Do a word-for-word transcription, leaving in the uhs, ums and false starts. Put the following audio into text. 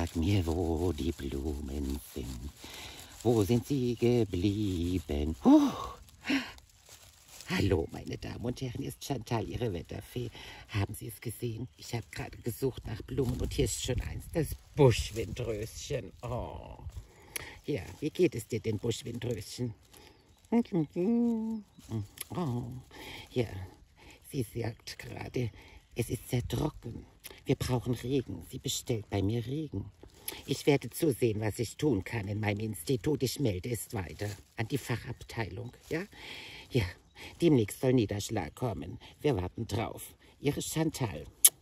Sag mir, wo die Blumen sind. Wo sind sie geblieben? Huch. Hallo, meine Damen und Herren, hier ist Chantal, Ihre Wetterfee. Haben Sie es gesehen? Ich habe gerade gesucht nach Blumen und hier ist schon eins, das Buschwindröschen. Oh. Ja, wie geht es dir denn, Buschwindröschen? Oh. Ja, sie sagt gerade, es ist sehr trocken. Wir brauchen Regen. Sie bestellt bei mir Regen. Ich werde zusehen, was ich tun kann in meinem Institut. Ich melde es weiter an die Fachabteilung. Ja? Ja, demnächst soll Niederschlag kommen. Wir warten drauf. Ihre Chantal.